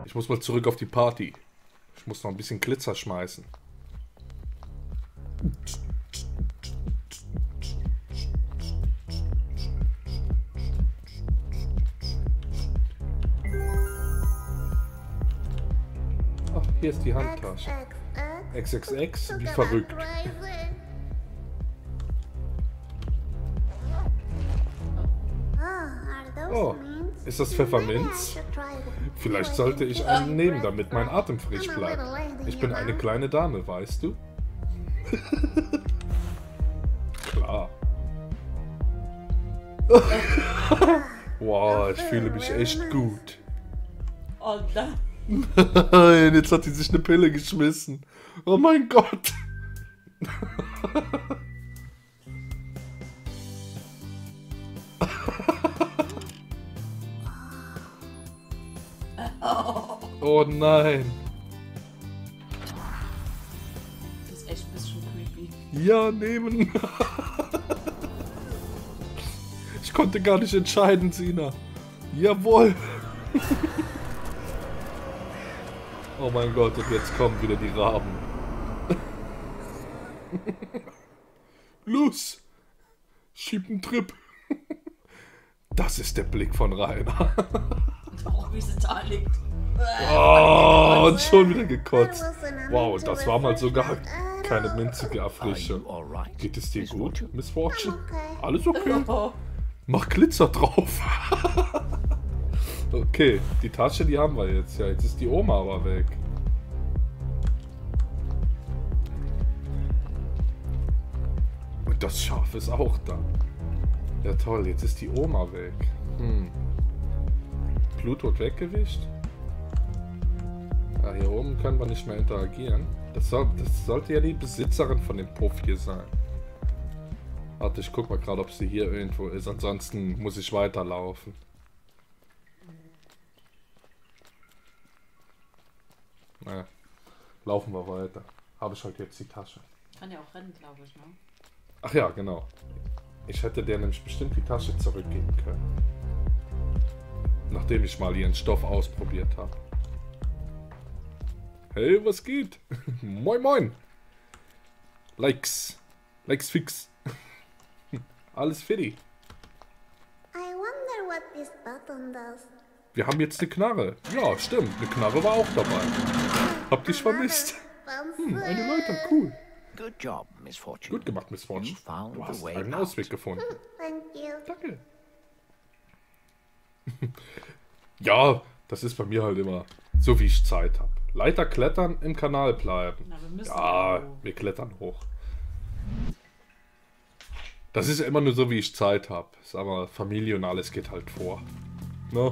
Ich muss mal zurück auf die Party. Ich muss noch ein bisschen Glitzer schmeißen. Ach, hier ist die Handtasche. XXX, wie verrückt. Oh, ist das Pfefferminz? Vielleicht sollte ich einen nehmen, damit mein Atem frisch bleibt. Ich bin eine kleine Dame, weißt du? Klar. Wow, ich fühle mich echt gut. Oh nein. Nein, jetzt hat sie sich eine Pille geschmissen. Oh mein Gott. Oh nein. Das ist echt ein bisschen creepy. Ja, nehmen. Ich konnte gar nicht entscheiden, Sina. Jawohl. Oh mein Gott, und jetzt kommen wieder die Raben. Los! Schieb einen Trip. Das ist der Blick von Rainer. Oh, wie sie da liegt. Oh, und schon wieder gekotzt. Wow, das war mal sogar keine minzige Erfrischung. Geht es dir gut, Miss Fortune? Alles okay? Oh. Mach Glitzer drauf. Okay, die Tasche, die haben wir jetzt. Ja, jetzt ist die Oma aber weg. Und das Schaf ist auch da. Ja toll, jetzt ist die Oma weg. Pluto weggewischt. Ja, hier oben können wir nicht mehr interagieren. Das sollte ja die Besitzerin von dem Puff hier sein. Warte, ich guck mal gerade, ob sie hier irgendwo ist. Ansonsten muss ich weiterlaufen. Naja, laufen wir weiter. Habe ich halt jetzt die Tasche. Kann ja auch rennen, glaube ich, ne? Ach ja, genau. Ich hätte der nämlich bestimmt die Tasche zurückgeben können. Nachdem ich mal ihren Stoff ausprobiert habe. Hey, was geht? Moin moin. Likes. Likes fix. Alles fiddy. I wonder what this button does. Wir haben jetzt eine Knarre. Ja, stimmt. Eine Knarre war auch dabei. Hab dich vermisst. Eine Leiter, cool. Good job, Miss Fortune. Gut gemacht, Miss Fortune. You found Du the hast way einen out. Ausweg gefunden. Thank you. Danke. Ja, das ist bei mir halt immer so, wie ich Zeit habe. Leiter klettern, im Kanal bleiben. Na, wir müssen Ja, irgendwo. wir klettern hoch. Das ist ja immer nur so, wie ich Zeit habe. Sag mal, Familie und alles geht halt vor. Ne?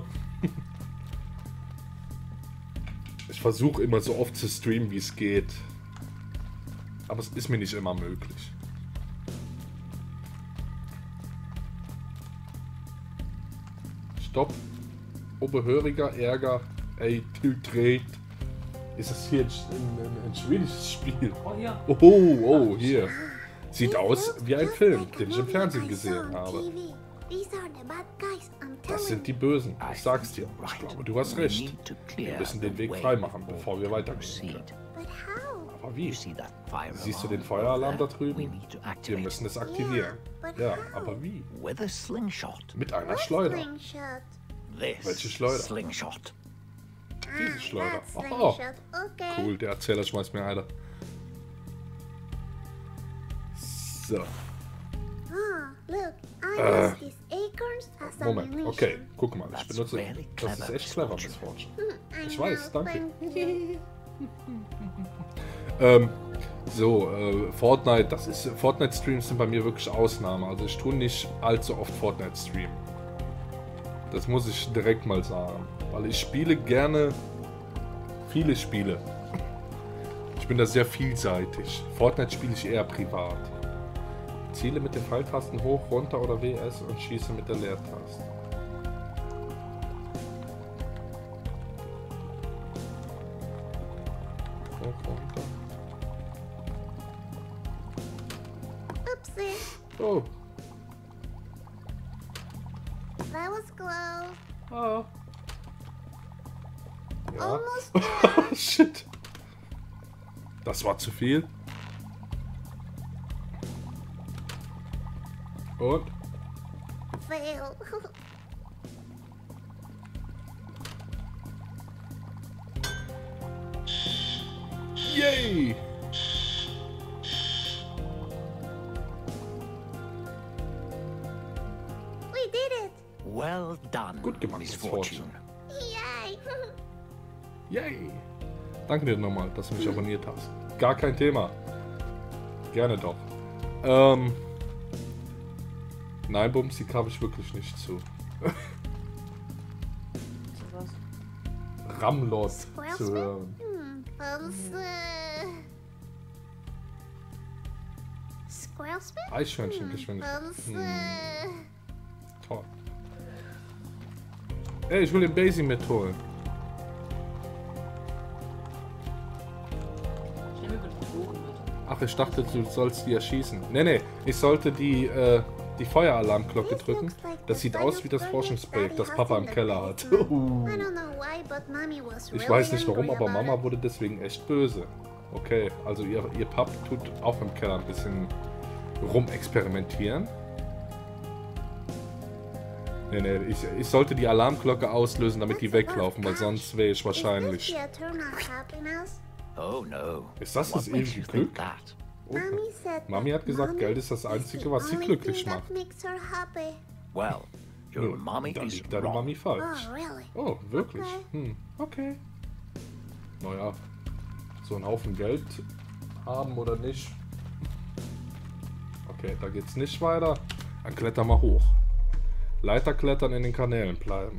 Ich versuche immer so oft zu streamen, wie es geht. Aber es ist mir nicht immer möglich. Stopp. Oberhöriger Ärger. Ey, dreht. Ist das hier ein schwedisches Spiel? Oh ja. Oh, hier. Sieht aus wie ein Film, den ich im Fernsehen gesehen habe. Das sind die Bösen. Ich sag's dir. Ich glaube, du hast recht. Wir müssen den Weg freimachen, bevor wir weitergehen können. Aber wie? Siehst du den Feueralarm da drüben? Wir müssen es aktivieren. Ja, aber wie? With a slingshot. Mit einer Schleuder. This Welche Schleuder? slingshot. Diese Schleuder. Oh, cool, der Erzähler schmeißt mir eine. So. Moment, okay, guck mal, ich benutze. Das ist echt clever, Miss Fortune. Ich weiß, danke. Fortnite, Fortnite-Streams sind bei mir wirklich Ausnahme. Also ich tue nicht allzu oft Fortnite streamen. Das muss ich direkt mal sagen. Weil ich spiele gerne viele Spiele. Ich bin da sehr vielseitig. Fortnite spiele ich eher privat. Ziele mit den Pfeiltasten hoch, runter oder WS und schieße mit der Leertaste. Hoch, runter. Oopsie, Oh. that was close. Ah. Ja. almost Oh, shit. Das war zu viel. Und? fail. Yay! We did it! Well done, Gut gemacht, Miss Miss Fortune. Fortune. Yay! Yay! Danke dir nochmal, dass du mich abonniert hast. Gar kein Thema. Gerne doch. Nein, Bumsi habe ich wirklich nicht zu. Sowas. Ramlord Square zu Spin? hören. Square Spin? Eichhörnchengeschwindigkeit. Toll. Ey, ich will den Basie mitholen. Ich nehme über die Drogen mit. Ach, ich dachte, du sollst die erschießen. Nee, ich sollte die Feueralarmglocke drücken. Das sieht aus wie das Forschungsprojekt, das Papa im Keller hat. I don't know why, but Mommy was Ich really weiß nicht warum, angry aber about Mama it. wurde deswegen echt böse. Okay, also ihr Pap tut auch im Keller ein bisschen rumexperimentieren. Nee, ich sollte die Alarmglocke auslösen, damit die weglaufen, weil sonst wäre ich Is wahrscheinlich... this the eternal happiness? Oh no. Ist das das What makes ewige you Glück? think that? Okay. Mommy said Mami hat gesagt, Mommy Geld ist das is Einzige, the was sie only glücklich thing macht. that makes her happy. Well, your Nun, mommy da is liegt deine wrong. Mami falsch. Oh, really? Oh, wirklich? Okay. Naja, so einen Haufen Geld haben oder nicht. Okay, da geht's nicht weiter. Dann kletter mal hoch. Leiter klettern, in den Kanälen bleiben.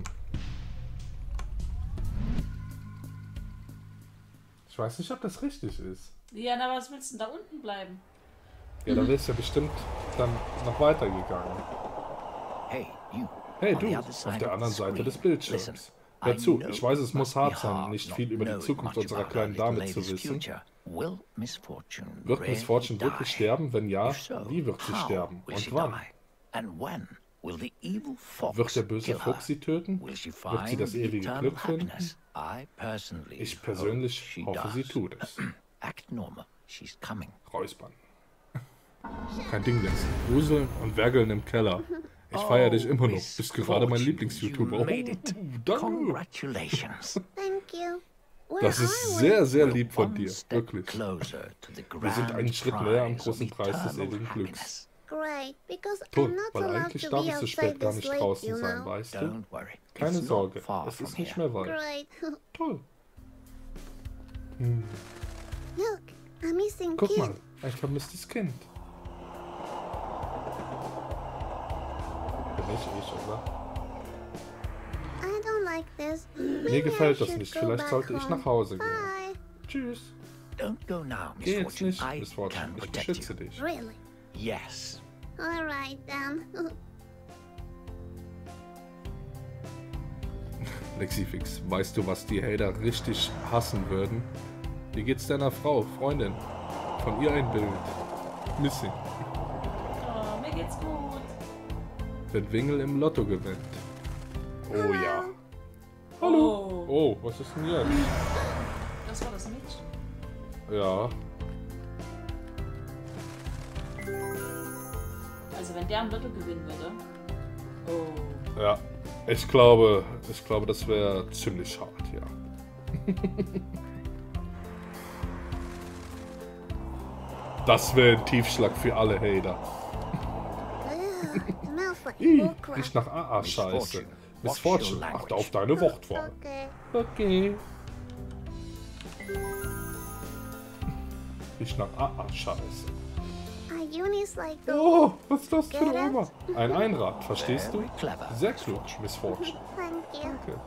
Ich weiß nicht, ob das richtig ist. Ja, na, was willst du denn da unten bleiben? Ja, da wär's ja bestimmt dann noch weitergegangen. Hey, you. Hey on the du, other auf side der of anderen the Seite screen. des Bildschirms. Listen, Hör I zu, know ich weiß, es it muss must be hart sein, hard nicht not viel über die knowing Zukunft much unserer about kleinen our little Dame zu lady's wissen. future. Will Miss Fortune Wird Miss really Fortune wirklich die? sterben? Wenn ja, If so, wie wird sie how sterben? will Und she wann? die? And when will the evil fox Wird der böse kill her? Fuchs sie töten? Will she Wird sie find das ewige eternal Glück finden? happiness? I personally Ich hope persönlich she hoffe, sie does. tut es. Act normal. She's coming. Räuspern. Kein Ding jetzt. Gruseln und Werkeln im Keller. Ich feiere dich immer noch. Miss Bist gerade mein Fortune, Lieblings-YouTuber. you made it. Danke. Congratulations. Thank you. Where Das are ist we? sehr, sehr lieb von One dir. step Wirklich. closer to the Wir sind einen grand Schritt näher am prize of großen Preis des eternal ewigen Glücks. happiness. Great, because I'm Toll, not weil allowed eigentlich to darf be ich so outside spät gar this nicht late, draußen you sein, know. weißt du? Don't worry. Keine It's not Sorge, far es from ist nicht here. mehr weit. Great. Toll. Look, a missing Guck kid. mal, ein vermisstes Kind. Bin ich, oder? I don't like this. Mir Maybe gefällt I das should nicht. go Vielleicht back sollte ich home. nach Hause gehen. Bye. Tschüss. Don't go now, Miss Geh jetzt Fortune. nicht, I Miss Fortune. can Ich protect beschütze you. dich. Really? Yes. All right then. Lexifix, weißt du, was die Hater richtig hassen würden? Wie geht's deiner Frau, Freundin? Von ihr ein Bild. Missing. Oh, mir geht's gut. Wenn Wingel im Lotto gewinnt. Oh ja. Hallo. Oh, Oh, was ist denn jetzt? das war das Mädchen. Ja. Also wenn der am Lotto gewinnen würde. Oh. Ja. Ich glaube, das wäre ziemlich hart, ja. Das wäre ein Tiefschlag für alle Hater. Ugh, smells like Ih, bullcrap. riecht nach AA-Scheiße. Fortune, Miss watch your Fortune, language. achte auf deine Wortwahl. Okay. Okay. Riecht nach AA-Scheiße. A uni's like the Oh, was ist das für Get eine it? Oma? Ein Einrad, verstehst du? Very clever. Sehr klug, Miss Fortune. Thank you. Okay.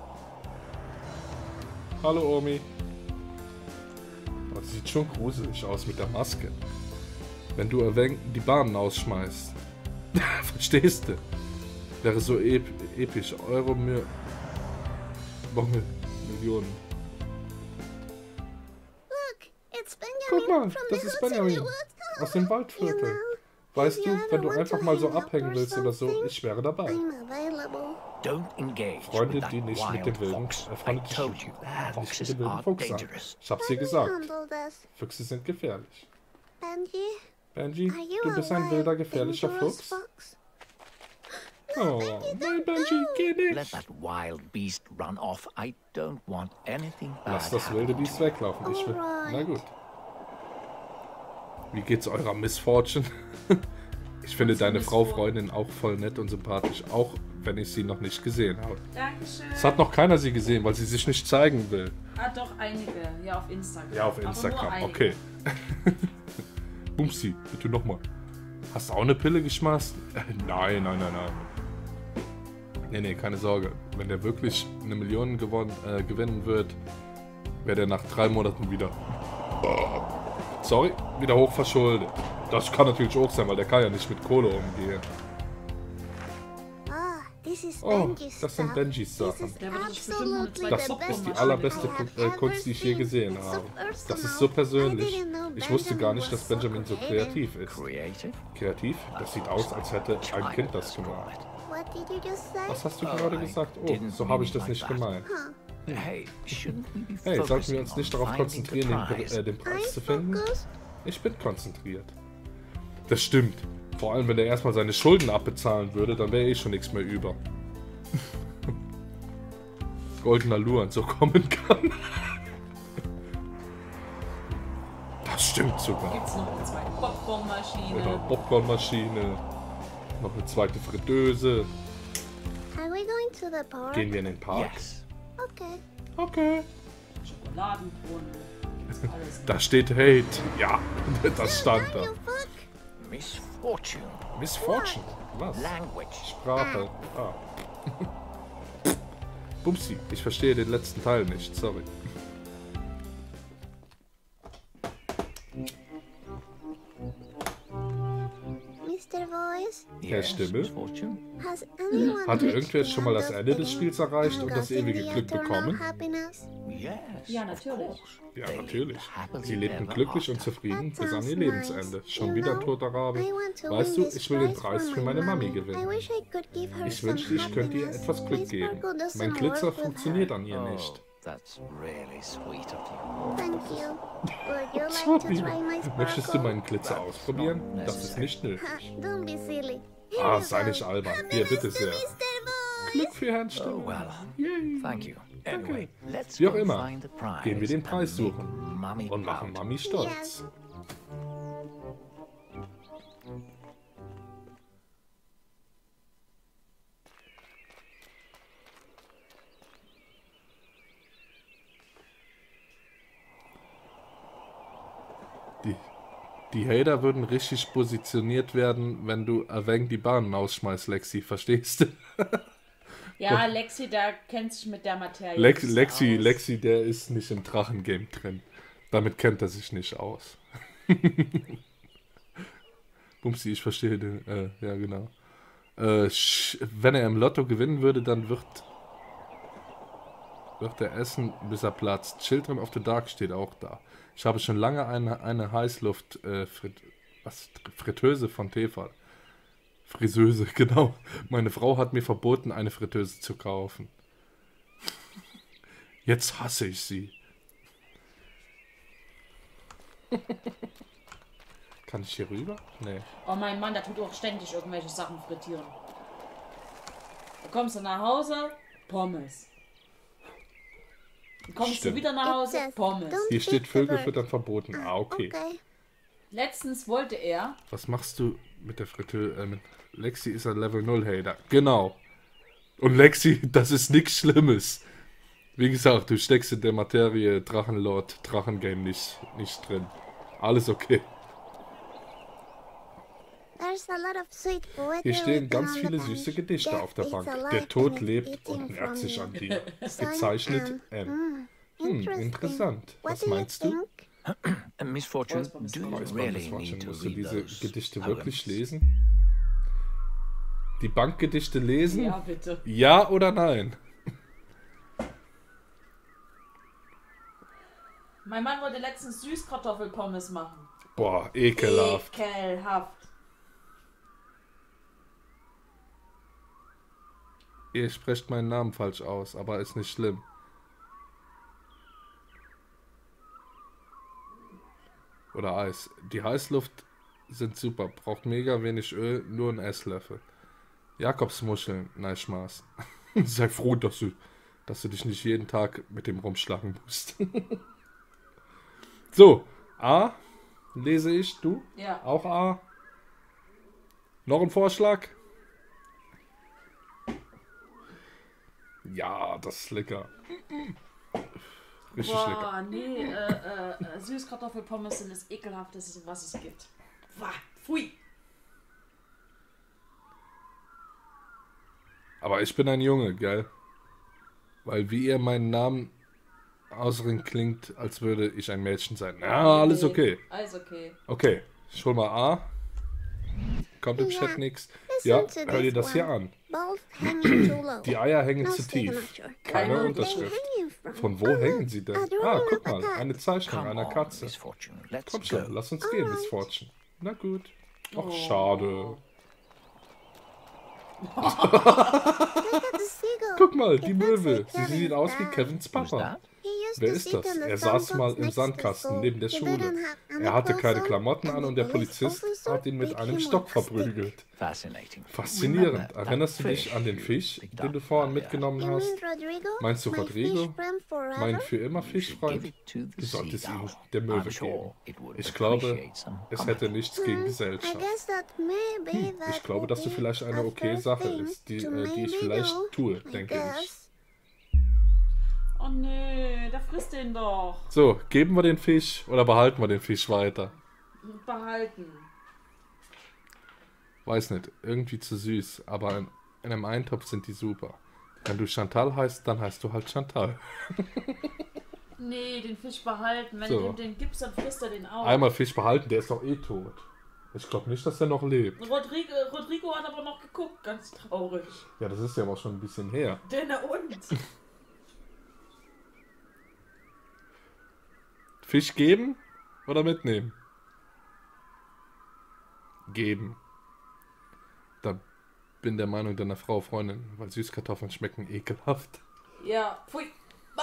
Hallo Omi. Das sieht schon gruselig aus mit der Maske. Wenn du die Bahnen ausschmeißt. Verstehst du? Wäre so episch. Euro mir. Bonge. Millionen. Look, it's Guck Benjamin mal, from das the ist Hudson Benjamin. Woods. Aus dem You Waldviertel. know, Weißt if du, you wenn ever du want einfach to mal so hang up abhängen or willst oder so, something, ich wäre dabei. I'm available. Don't engage Freunde, with that die nicht mit wild dem wilden, fox. I Freunde, die told you, nicht mit foxes dem wilden are Fuchs an. dangerous. Ich hab's dir Let me gesagt. handle this. Füchse sind gefährlich. Benji, Benji, are you du bist a ein wilder, wild, gefährlicher dangerous Fuchs. fox? Oh, nein, Benji, geh Let nicht. that wild beast run off. I don't want anything bad Lass das wilde happening Biest to you. weglaufen. Ich will. Alright. Na gut. Wie geht's eurer Missfortune? Ich finde deine Frau, Freundin auch voll nett und sympathisch, auch wenn ich sie noch nicht gesehen habe. Dankeschön. Es hat noch keiner sie gesehen, weil sie sich nicht zeigen will. Ah, doch, einige. Ja, auf Instagram. Ja, auf Aber nur Instagram, einige. okay. Bumsi, bitte nochmal. Hast du auch eine Pille geschmast? Nein. Nee, keine Sorge. Wenn der wirklich eine Million gewinnen wird, wäre der nach 3 Monaten wieder... Sorry, wieder hochverschuldet. Das kann natürlich auch sein, weil der kann ja nicht mit Kohle umgehen. Ah, this is Oh, Benji's das sind stuff. Benjis This Sachen. is Ja, aber das ist bestimmt nur eine absolutely Das the zweite best ist die Box. allerbeste I have Kunst, die ich je ever gesehen seen. habe. It's so Das ist personal. so I persönlich. didn't know Ich wusste gar Benjamin nicht, dass was so Benjamin so creative. kreativ ist. Creative? Kreativ? Das sieht aus, als hätte ein Kind das gemalt. What did you just say? Was hast du Oh, gerade I gesagt? Oh, didn't so habe ich mean das it nicht like that. gemeint. Hey, shouldn't we be Hey, sollten focusing wir uns nicht on darauf finding the konzentrieren, prize? den Preis I'm zu finden? focused. Ich bin konzentriert. Das stimmt. Vor allem, wenn er erstmal seine Schulden abbezahlen würde, dann wäre eh schon nichts mehr über. Goldener Luan so kommen kann. Das stimmt sogar. Gibt's noch eine zweite Popcornmaschine? Oder Popcornmaschine. Noch eine zweite Fritteuse. Are we going to the park? Gehen wir in den Park? Yes. Okay. Okay. Schokoladenbrunnen. Ist alles Da steht Hate. Ja, das stand da. You fuck. Misfortune. Misfortune. Was? Language. Sprache. Ah. Bumsi, ich verstehe den letzten Teil nicht, sorry. Mr. Voice, Yes, Stimme? misfortune. has anyone Hat reached irgendwer the schon mal end das of Ende des pain Spiels erreicht and und das gotten ewige the Glück eternal bekommen? happiness? Yes. Ja, of natürlich. course. Ja, They natürlich. lived happily Sie lebten ever glücklich und after. zufrieden That bis an ihr sounds Lebensende. nice. Schon You wieder ein know, toter Rabe. I want to Weißt win du, this ich will den prize Preis for für meine Mami I gewinnen. wish I could give her Ich some wünschte, ich könnte ihr happiness. etwas Glück My geben. sparkle doesn't Mein Glitzer work with funktioniert her. an ihr Oh, nicht. that's really sweet of you. Thank you. Would you like So to lieb. try my Möchtest du sparkle? meinen Glitzer ausprobieren? Das ist nicht nötig. Ha, don't be silly. Here Ah, you sei go. nicht albern. Hier, bitte sehr. Mr. Voice. Glück für Herrn Oh, Stimme. well. Yay. Thank you. Anyway, let's Wie auch go immer, find the prize gehen wir den and Preis make suchen Mummy und machen proud. Mami stolz. Die Hater würden richtig positioniert werden, wenn du Aveng die Bahnen ausschmeißt, Lexi. Verstehst du? Ja, Lexi, da kennt sich mit der Materie nicht so aus. Lexi, der ist nicht im Drachengame drin. Damit kennt er sich nicht aus. Bumsi, ich verstehe den. Ja, genau. Wenn er im Lotto gewinnen würde, dann wird er essen, bis er platzt. Children of the Dark steht auch da. Ich habe schon lange eine Heißluft Fritteuse von Tefal. Friseuse, genau. Meine Frau hat mir verboten, eine Fritteuse zu kaufen. Jetzt hasse ich sie. Kann ich hier rüber? Nee. Oh mein Mann, der tut auch ständig irgendwelche Sachen frittieren. Da kommst du nach Hause, Pommes. Dann kommst Stimmt. du wieder nach It Hause, says, Pommes. don't Hier steht hit the Vögel bird. füttern verboten. Ah, okay. Okay. Letztens wollte er, Was machst du mit der Fritteuse? Mit Lexi ist ein Level 0 Hater. Genau. Und Lexi, das ist nichts Schlimmes. Wie gesagt, du steckst in der Materie Drachenlord, Drachengame nicht drin. Alles okay. There's a lot of sweet poetry Hier stehen written ganz on the viele bench. süße Gedichte Death auf der is Bank. alive Der Tod and is lebt eating und nährt from sich you. an dir. Signed Gezeichnet M. M. Interesting. Interessant. What Was do you meinst du? think? Misfortune, Voice do you Weiß man, really das war schon. need to Musst du read diese those Gedichte poems? wirklich lesen? Die Bankgedichte lesen? ja bitte. Ja oder nein? Mein Mann wollte letztens Süßkartoffelpommes machen. Boah, ekelhaft. Ekelhaft. Ihr sprecht meinen Namen falsch aus, aber ist nicht schlimm. Oder Eis. Die Heißluft sind super. Braucht mega wenig Öl, nur einen Esslöffel. Jakobsmuscheln. Nein, Spaß. Sei froh, dass du dich nicht jeden Tag mit dem rumschlagen musst. So, A. Lese ich, du? Ja. Auch A. Noch ein Vorschlag? Ja, das ist lecker. Richtig lecker. Boah, nee, Süßkartoffelpommes sind das ekelhafteste, was es gibt. Wah, pfui. Aber ich bin ein Junge, gell? Weil wie ihr meinen Namen ausringt, klingt, als würde ich ein Mädchen sein. Ja, alles okay. Alles okay. Okay, ich hol mal A. Kommt im Chat nichts. Ja, hör dir das hier an. Both hanging too low. Die Eier hängen Now zu stick 'em tief. out your- Keine Where are they Unterschrift. hanging from? Von wo Oh, hängen look, sie denn? a drawing Ah, of guck a mal, cat. eine Zeichnung Come einer on, Katze. Miss Fortune. Let's Komm schon, go. lass uns gehen, Miss Alright. Fortune. Na gut. Ach, Oh. schade. Look at the seagull. Guck mal, It die looks Möwe. like Sie sieht Kevin's aus wie dad. Kevins Who's Papa. that? He used Wer to ist sit das? on the Er saß mal soundbox im next to Sandkasten school. neben der He Schule. didn't have any Er hatte keine clothes on, Klamotten an and und der the police Polizist officer hat ihn mit beat einem him Stock with a stick. verprügelt. Fascinating. Faszinierend. Remember that Erinnerst du dich fish an den you Fisch, picked den up du vorhin earlier? mitgenommen You hast? mean Rodrigo? Meinst du My Rodrigo? fish friend forever? Mein für immer You should Fischfreund? give it to Du the solltest ihn seagull. der Möwe I'm sure geben. it would Ich glaube, appreciate some es homage. hätte nichts gegen I Gesellschaft. guess that maybe that Ich glaube, would dass du be vielleicht eine a okay fair Sache thing ist, die to ich maybe vielleicht do, tue, I denke ich. guess. Oh nee, der frisst den doch. So, geben wir den Fisch oder behalten wir den Fisch weiter? Behalten. Weiß nicht, irgendwie zu süß, aber in einem Eintopf sind die super. Wenn du Chantal heißt, dann heißt du halt Chantal. Nee, den Fisch behalten. Wenn So. du den gibst, dann frisst er den auch. Einmal Fisch behalten, der ist doch eh tot. Ich glaube nicht, dass er noch lebt. Rodrigo hat aber noch geguckt, ganz traurig. Ja, das ist ja aber schon ein bisschen her. Denn und? Fisch geben oder mitnehmen? Geben. Da bin der Meinung deiner Frau Freundin, weil Süßkartoffeln schmecken ekelhaft. Ja, pfui. Bah.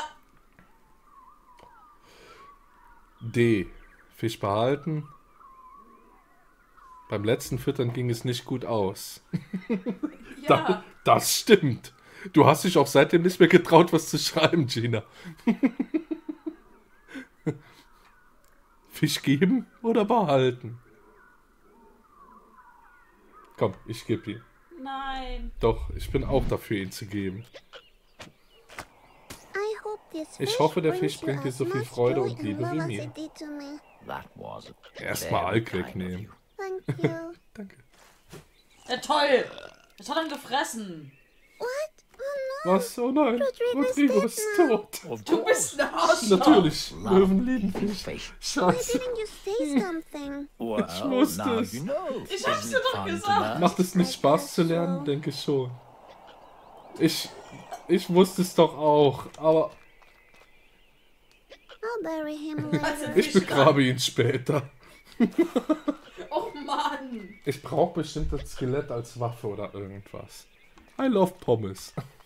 D. Fisch behalten. Beim letzten Füttern ging es nicht gut aus. Ja, Das stimmt. Du hast dich auch seitdem nicht mehr getraut, was zu schreiben, Gina. Fisch geben oder behalten? Komm, ich gebe ihn. nein. Doch, ich bin auch dafür, ihn zu geben. I hope this Ich fish hoffe, der brings Fisch you bringt dir as so viel much Freude joy und and Liebe love wie as mir. it did to me. That was Erstmal very Alk kind of wegnehmen. you. Thank you. Danke. Ja, toll. Das hat er gefressen. What? Oh no. Was? Oh nein, Rodrigo Rodrigo ist ist dead tot. Of Du course. bist ein Arschloch. Natürlich, Löwen lieben Fisch. Fish. Why Scheiße. didn't you say something? Well, wusste now es. you know. Ich hab's Isn't dir it doch fun to gesagt. learn? Macht es nicht Spaß zu lernen? Denke ich schon. Ich wusste es doch auch, aber I'll bury him Also, later. ich begrabe ihn später. Oh Mann. Ich brauche bestimmt das Skelett als Waffe oder irgendwas. I love Pommes.